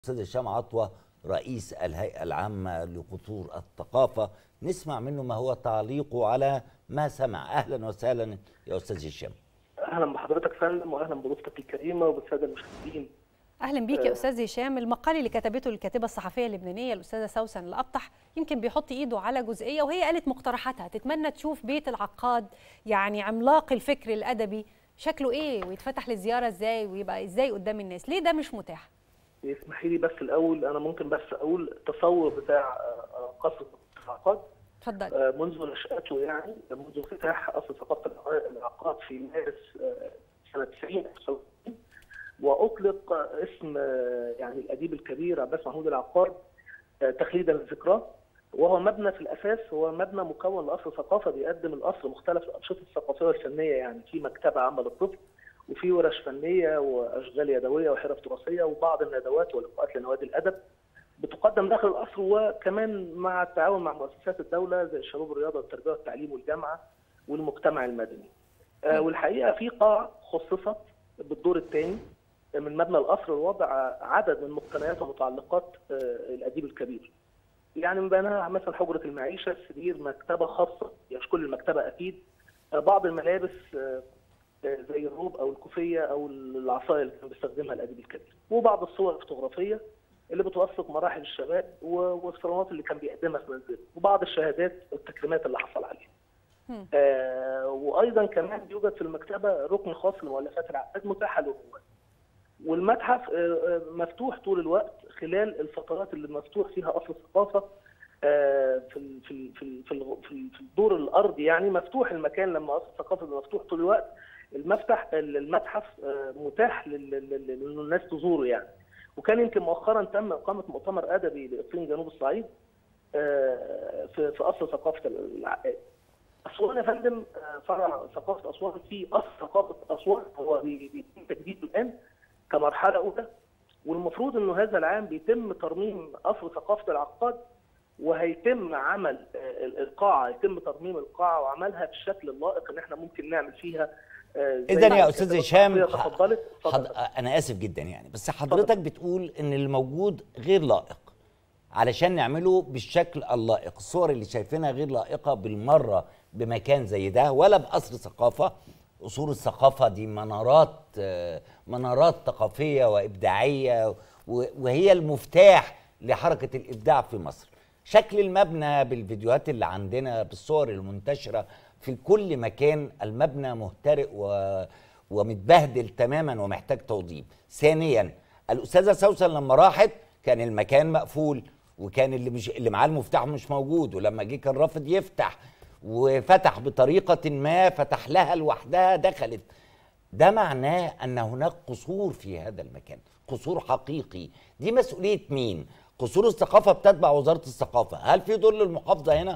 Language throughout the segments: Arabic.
أستاذ هشام عطوة رئيس الهيئة العامة لقطور الثقافة، نسمع منه ما هو تعليقه على ما سمع. أهلا وسهلا يا أستاذ هشام. اهلا بحضرتك فندم، واهلا بضيفتك الكريمه وبالساده المشاهدين. اهلا بيك يا استاذ هشام. المقال اللي كتبته الكاتبه الصحفيه اللبنانيه الاستاذه سوسن الابطح يمكن بيحط ايده على جزئيه، وهي قالت مقترحاتها تتمنى تشوف بيت العقاد، يعني عملاق الفكر الادبي، شكله ايه ويتفتح للزياره ازاي ويبقى ازاي قدام الناس. ليه ده مش متاح؟ اسمحي لي بس الاول، انا ممكن بس اقول التصور بتاع قصر العقاد. اتفضل. منذ نشأته، يعني منذ افتتاح قصر ثقافه العقاد في مارس سنه 90 واطلق اسم يعني الاديب الكبير عباس محمود العقاد تخليدا لذكراه. وهو مبنى في الاساس هو مبنى مكون لقصر ثقافه بيقدم القصر مختلف الانشطه الثقافيه والفنيه، يعني في مكتبه عامه للطفل وفي ورش فنيه واشغال يدويه وحرف تراثيه وبعض الندوات ولقاءات لنوادي الادب بتقدم داخل القصر، وكمان مع التعاون مع مؤسسات الدوله زي الشباب والرياضه والتربيه والتعليم والجامعه والمجتمع المدني. والحقيقه في قاعه خصصت بالدور الثاني من مبنى القصر لوضع عدد من مقتنيات ومتعلقات الاديب الكبير. يعني من بينها مثلا حجره المعيشه، السرير، مكتبه خاصه مش كل المكتبه اكيد، بعض الملابس زي الروب او الكوفيه او العصايه اللي كان بيستخدمها الاديب الكبير، وبعض الصور الفوتوغرافيه اللي بتوثق مراحل الشباب والصالونات اللي كان بيقدمها في منزله، وبعض الشهادات والتكريمات اللي حصل عليها. وايضا كمان بيوجد في المكتبه ركن خاص لمؤلفات العقاد متاحه للرواد. والمتحف مفتوح طول الوقت خلال الفترات اللي مفتوح فيها قصر الثقافه. في الدور الارضي يعني مفتوح المكان، لما قصر الثقافه مفتوح طول الوقت المتحف متاح للناس تزوره يعني. وكان يمكن مؤخرا تم اقامه مؤتمر ادبي لاقليم جنوب الصعيد في قصر ثقافه العقاد. اسوان يا فندم، فرع ثقافه اسوان في قصر ثقافه اسوان هو بيتم تجديده الان كمرحله اولى، والمفروض انه هذا العام بيتم ترميم قصر ثقافه العقاد، وهيتم عمل القاعه، يتم ترميم القاعه وعملها بالشكل اللائق اللي احنا ممكن نعمل فيها. إذن يا أستاذ هشام أنا آسف جدا يعني، بس حضرتك بتقول إن الموجود غير لائق علشان نعمله بالشكل اللائق. الصور اللي شايفينها غير لائقة بالمرة بمكان زي ده ولا بقصر ثقافة. أصول الثقافة دي منارات ثقافية وإبداعية، وهي المفتاح لحركة الإبداع في مصر. شكل المبنى بالفيديوهات اللي عندنا بالصور المنتشرة في كل مكان، المبنى مهترئ ومتبهدل تماما ومحتاج توضيب. ثانيا، الأستاذة سوسن لما راحت كان المكان مقفول، وكان اللي معاه المفتاح مش موجود، ولما جه كان رافض يفتح، وفتح بطريقة ما، فتح لها لوحدها دخلت. ده معناه أن هناك قصور في هذا المكان، قصور حقيقي. دي مسؤولية مين؟ قصور الثقافة بتتبع وزارة الثقافة. هل في دور للمحافظة هنا؟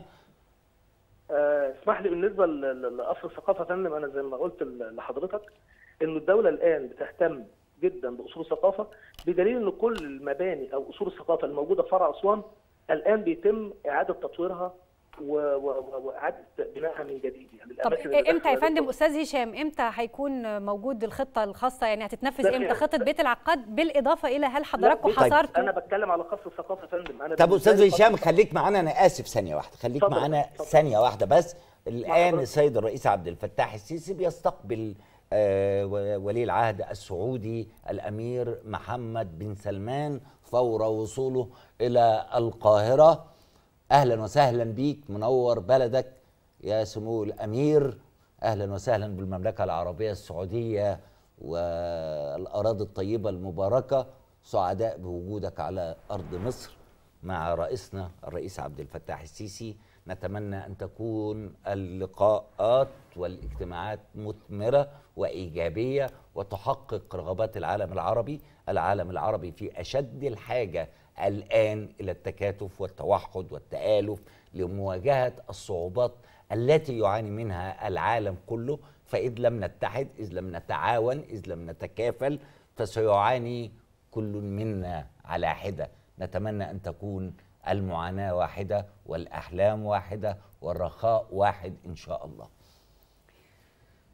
اسمح لي، بالنسبة لقصر الثقافة يا فندم، أنا زي ما قلت لحضرتك إنه الدولة الآن بتهتم جدا بأصول الثقافة، بدليل إن كل المباني أو أصول الثقافة الموجودة في فرع أسوان الآن بيتم إعادة تطويرها واعاده بنائها من جديد. يعني طب امتى يا فندم استاذ هشام، امتى هيكون موجود الخطه الخاصه؟ يعني هتتنفذ امتى خطه بيت العقاد، بالاضافه الى هل حضراتكم حصرتوا؟ انا بتكلم على قصر الثقافه يا فندم. طب استاذ هشام خليك معانا، انا اسف ثانيه واحده، خليك معانا ثانيه واحده بس. الان السيد الرئيس عبد الفتاح السيسي بيستقبل ولي العهد السعودي الامير محمد بن سلمان فور وصوله الى القاهره. أهلا وسهلا بيك، منور بلدك يا سمو الأمير. أهلا وسهلا بالمملكة العربية السعودية والأراضي الطيبة المباركة. سعداء بوجودك على أرض مصر مع رئيسنا الرئيس عبد الفتاح السيسي. نتمنى أن تكون اللقاءات والاجتماعات مثمرة وإيجابية وتحقق رغبات العالم العربي. العالم العربي في أشد الحاجة الآن إلى التكاتف والتوحد والتآلف لمواجهة الصعوبات التي يعاني منها العالم كله. فإذ لم نتحد، إذ لم نتعاون، إذ لم نتكافل، فسيعاني كل منا على حدة. نتمنى أن تكون المعاناة واحدة والأحلام واحدة والرخاء واحد إن شاء الله.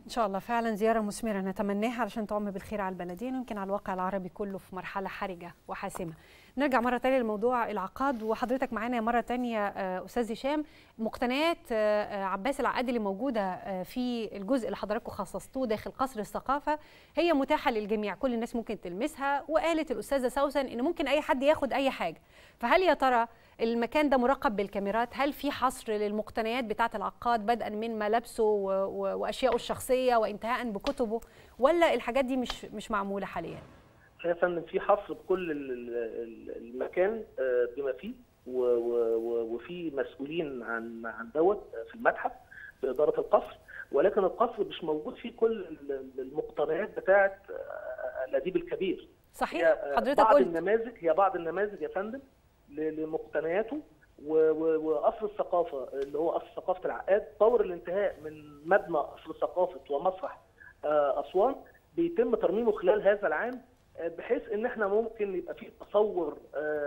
ان شاء الله فعلا زياره مثمره نتمناها علشان تعم بالخير على البلدين ويمكن على الواقع العربي كله في مرحله حرجه وحاسمه. نرجع مره ثانيه لموضوع العقاد وحضرتك معانا مره ثانيه استاذ هشام. مقتنيات عباس العقاد اللي موجوده في الجزء اللي حضراتكم خصصتوه داخل قصر الثقافه هي متاحه للجميع، كل الناس ممكن تلمسها، وقالت الاستاذه سوسن ان ممكن اي حد ياخد اي حاجه. فهل يا ترى المكان ده مراقب بالكاميرات؟ هل في حصر للمقتنيات بتاعه العقاد بدءا من ملابسه واشيائه الشخصيه وانتهاء بكتبه، ولا الحاجات دي مش معموله حاليا؟ يا فندم في حصر بكل المكان بما فيه، وفي مسؤولين عن دوت في المتحف بإدارة القصر، ولكن القصر مش موجود فيه كل المقتنيات بتاعه الأديب الكبير. صحيح حضرتك قلت هي بعض النماذج يا فندم لمقتنياته. وقصر الثقافه اللي هو قصر ثقافه العقاد طور الانتهاء من مبنى قصر ثقافه ومسرح اسوان بيتم ترميمه خلال هذا العام، بحيث ان احنا ممكن يبقى في تصور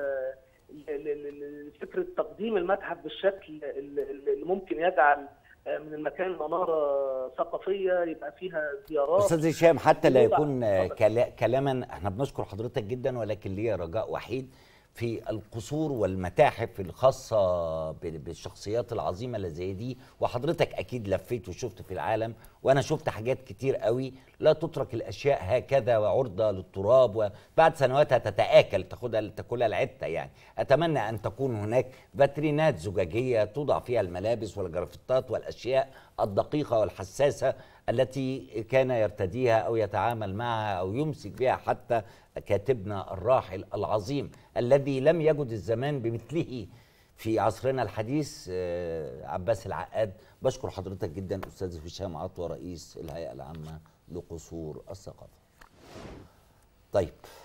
لفكره تقديم المتحف بالشكل اللي ممكن يجعل من المكان مناره ثقافيه يبقى فيها زيارات. استاذ هشام، حتى لا يكون كلاما، احنا بنشكر حضرتك جدا، ولكن ليا رجاء وحيد في القصور والمتاحف الخاصة بالشخصيات العظيمة اللي زي دي، وحضرتك أكيد لفيت وشفت في العالم، وأنا شفت حاجات كتير قوي، لا تترك الأشياء هكذا وعرضة للتراب وبعد سنواتها تتآكل تاكلها العتة. يعني أتمنى أن تكون هناك فاترينات زجاجية توضع فيها الملابس والجرافتات والأشياء الدقيقة والحساسة التي كان يرتديها أو يتعامل معها أو يمسك بها حتى كاتبنا الراحل العظيم الذي لم يجد الزمان بمثله في عصرنا الحديث، عباس العقاد. بشكر حضرتك جدا أستاذ هشام عطوة رئيس الهيئة العامة لقصور الثقافة. طيب.